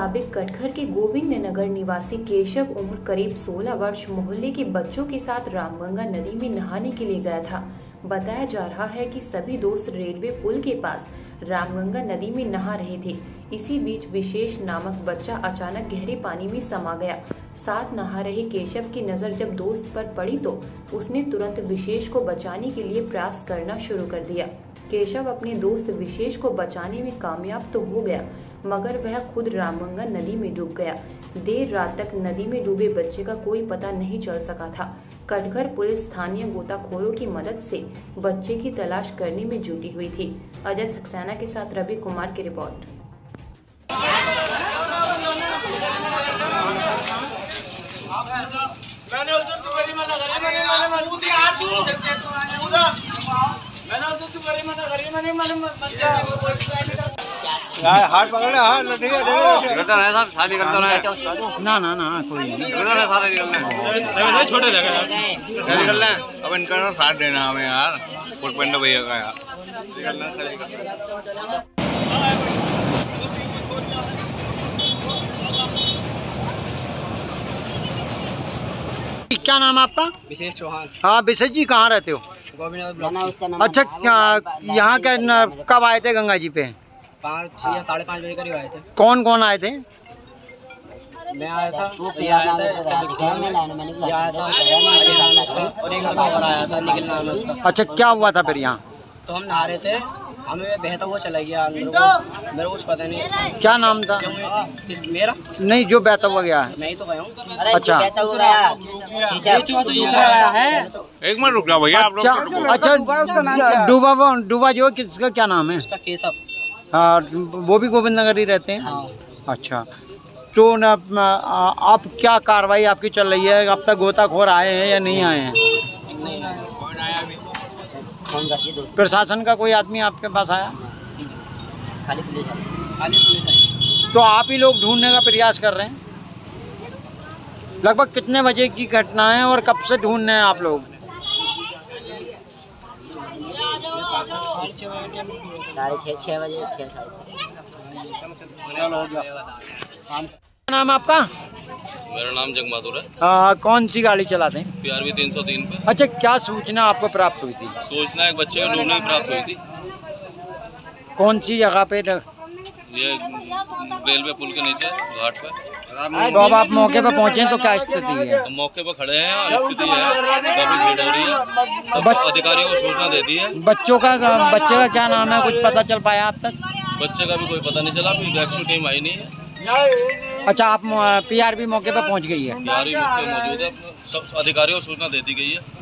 मुताबिक कटघर के गोविंद नगर निवासी केशव उम्र करीब 16 वर्ष मोहल्ले के बच्चों के साथ रामगंगा नदी में नहाने के लिए गया था। बताया जा रहा है कि सभी दोस्त रेलवे पुल के पास रामगंगा नदी में नहा रहे थे। इसी बीच विशेष नामक बच्चा अचानक गहरे पानी में समा गया। साथ नहा रहे केशव की नजर जब दोस्त पर पड़ी तो उसने तुरंत विशेष को बचाने के लिए प्रयास करना शुरू कर दिया। केशव अपने दोस्त विशेष को बचाने में कामयाब तो हो गया, मगर वह खुद रामगंगा नदी में डूब गया। देर रात तक नदी में डूबे बच्चे का कोई पता नहीं चल सका था। कटघर पुलिस स्थानीय गोताखोरों की मदद से बच्चे की तलाश करने में जुटी हुई थी। अजय सक्सेना के साथ रवि कुमार की रिपोर्ट। हाथ पकड़े हाथ ठीक है निकलता है साहब शादी करता है ना ना ना कोई नहीं निकलता है सारा निकलना है छोटे लगे यार निकलना है अब इनका साथ देना हमें यार फुटपेंडो भैया का यार निकलना चलेगा। क्या नाम है आपका? विशेष चौहान। हाँ विशेष जी, कहाँ रहते हो? अच्छा, यहाँ क्या कब आए थे गंगा जी पे? 5 या 5:30 बजे करीब आए थे। कौन कौन आए थे? मैं आया था, ये आया था, इसका ये आया था और एक लड़का और आया था, निखिल नाम है उसका। अच्छा, क्या हुआ था फिर यहाँ? तो हम नहा रहे थे, हमें बहता हुआ चला गया अंदर को, मेरे को कुछ पता नहीं। क्या नाम था? मेरा नहीं, जो बहता हुआ गया है। मैं ही तो गया हूँ। अच्छा, एक मिनट रुक जाओ भैया आप लोग। अच्छा, डूबा जो किसका क्या नाम है? उसका केशव। हाँ, वो भी गोविंद नगर ही रहते हैं। हाँ। अच्छा, तो आप क्या कार्रवाई आपकी चल रही है? अब तक गोताखोर आए हैं या नहीं आए हैं? नहीं आया। प्रशासन का कोई आदमी आपके पास आया? खाली पुलिस आई। तो आप ही लोग ढूंढने का प्रयास कर रहे हैं? लगभग कितने बजे की घटना है और कब से ढूंढ रहे हैं आप लोग? 6:30 बजे। क्या नाम है आपका? मेरा नाम जग बहादुर है। कौन सी गाड़ी चलाते हैं? PRV 303 पे। अच्छा, क्या सूचना आपको प्राप्त हुई थी? सूचना एक बच्चे के डूबने की प्राप्त हुई थी। कौन सी जगह पे? ये रेलवे पुल के नीचे घाट पे। तो अब आप मौके पे पहुंचे तो क्या स्थिति है? तो मौके पे खड़े हैं और स्थिति है काफी भीड़ हो रही है। सब अधिकारियों को सूचना दे दी है। बच्चे का क्या नाम है, कुछ पता चल पाया अब तक? बच्चे का भी कोई पता नहीं चला, अभी रेस्क्यू टीम आई नहीं है। अच्छा, आप PRV मौके पे पहुंच गई है? PRV मौके मौजूद है, सब अधिकारियों को सूचना दे दी गई है।